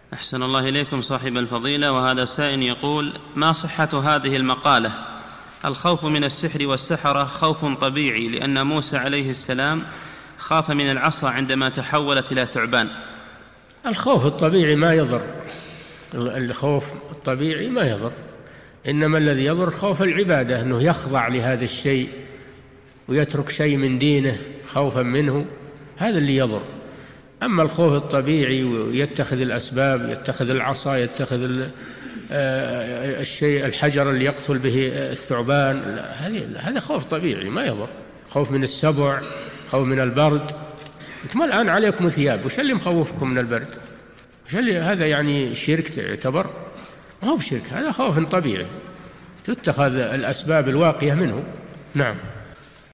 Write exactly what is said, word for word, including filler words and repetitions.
أحسن الله إليكم صاحب الفضيلة. وهذا سائل يقول: ما صحة هذه المقالة؟ الخوف من السحر والسحرة خوف طبيعي، لأن موسى عليه السلام خاف من العصا عندما تحولت إلى ثعبان. الخوف الطبيعي ما يضر، الخوف الطبيعي ما يضر، إنما الذي يضر خوف العبادة، أنه يخضع لهذا الشيء ويترك شيء من دينه خوفا منه، هذا اللي يضر. أما الخوف الطبيعي ويتخذ الأسباب، يتخذ العصا، يتخذ الشيء الحجر اللي يقتل به الثعبان، هذا خوف طبيعي ما يضر. خوف من السبع، خوف من البرد. أنتم الآن عليكم ثياب، وش اللي مخوفكم من البرد؟ وش اللي هذا يعني شرك يعتبر؟ ما هو بشرك، هذا خوف طبيعي تتخذ الأسباب الواقية منه. نعم.